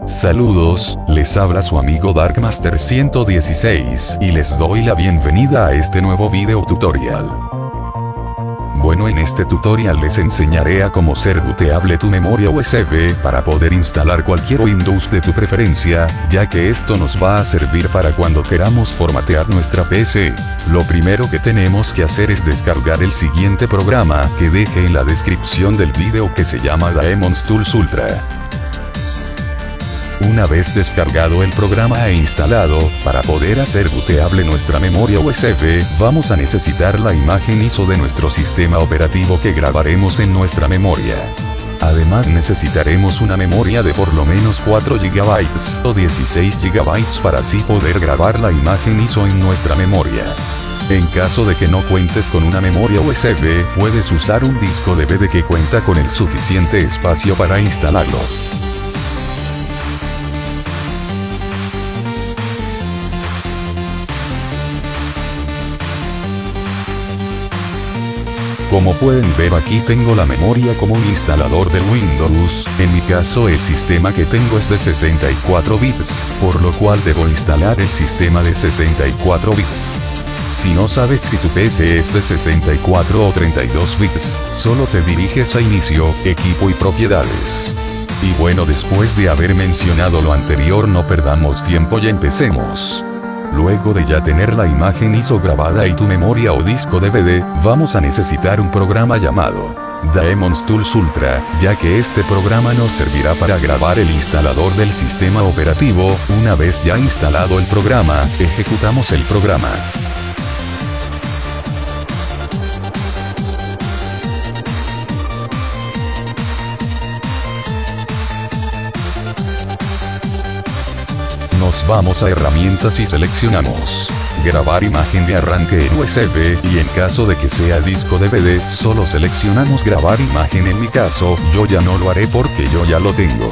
Saludos, les habla su amigo Darkmaster 116 y les doy la bienvenida a este nuevo video tutorial. Bueno, en este tutorial les enseñaré a cómo ser booteable tu memoria USB para poder instalar cualquier Windows de tu preferencia, ya que esto nos va a servir para cuando queramos formatear nuestra PC. Lo primero que tenemos que hacer es descargar el siguiente programa que deje en la descripción del video, que se llama Daemons Tools Ultra. Una vez descargado el programa e instalado, para poder hacer booteable nuestra memoria USB, vamos a necesitar la imagen ISO de nuestro sistema operativo que grabaremos en nuestra memoria. Además necesitaremos una memoria de por lo menos 4 GB o 16 GB para así poder grabar la imagen ISO en nuestra memoria. En caso de que no cuentes con una memoria USB, puedes usar un disco DVD que cuenta con el suficiente espacio para instalarlo. Como pueden ver, aquí tengo la memoria como un instalador del Windows. En mi caso el sistema que tengo es de 64 bits, por lo cual debo instalar el sistema de 64 bits. Si no sabes si tu PC es de 64 o 32 bits, solo te diriges a Inicio, Equipo y Propiedades. Y bueno, después de haber mencionado lo anterior, no perdamos tiempo y empecemos. Luego de ya tener la imagen ISO grabada y tu memoria o disco DVD, vamos a necesitar un programa llamado Daemons Tools Ultra, ya que este programa nos servirá para grabar el instalador del sistema operativo. Una vez ya instalado el programa, ejecutamos el programa. Nos vamos a herramientas y seleccionamos grabar imagen de arranque en USB, y en caso de que sea disco DVD, solo seleccionamos grabar imagen. En mi caso, yo ya no lo haré porque yo ya lo tengo.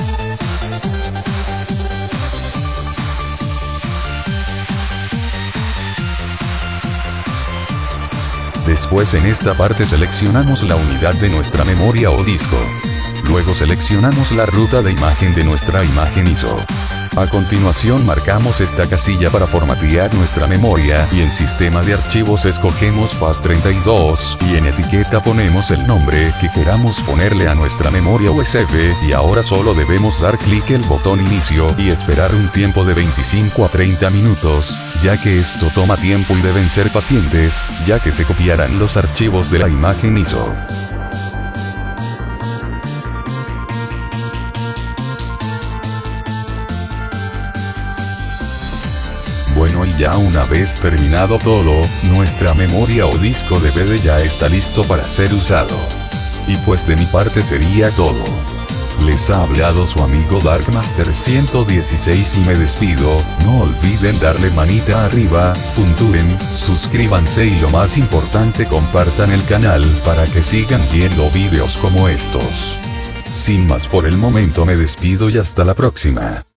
Después en esta parte seleccionamos la unidad de nuestra memoria o disco. Luego seleccionamos la ruta de imagen de nuestra imagen ISO. A continuación marcamos esta casilla para formatear nuestra memoria, y en sistema de archivos escogemos FAT32 y en etiqueta ponemos el nombre que queramos ponerle a nuestra memoria USB, y ahora solo debemos dar clic el botón inicio y esperar un tiempo de 25 a 30 minutos, ya que esto toma tiempo y deben ser pacientes, ya que se copiarán los archivos de la imagen ISO. Bueno, y ya una vez terminado todo, nuestra memoria o disco DVD ya está listo para ser usado. Y pues de mi parte sería todo. Les ha hablado su amigo Darkmaster 116 y me despido. No olviden darle manita arriba, puntúen, suscríbanse y lo más importante, compartan el canal para que sigan viendo videos como estos. Sin más por el momento me despido y hasta la próxima.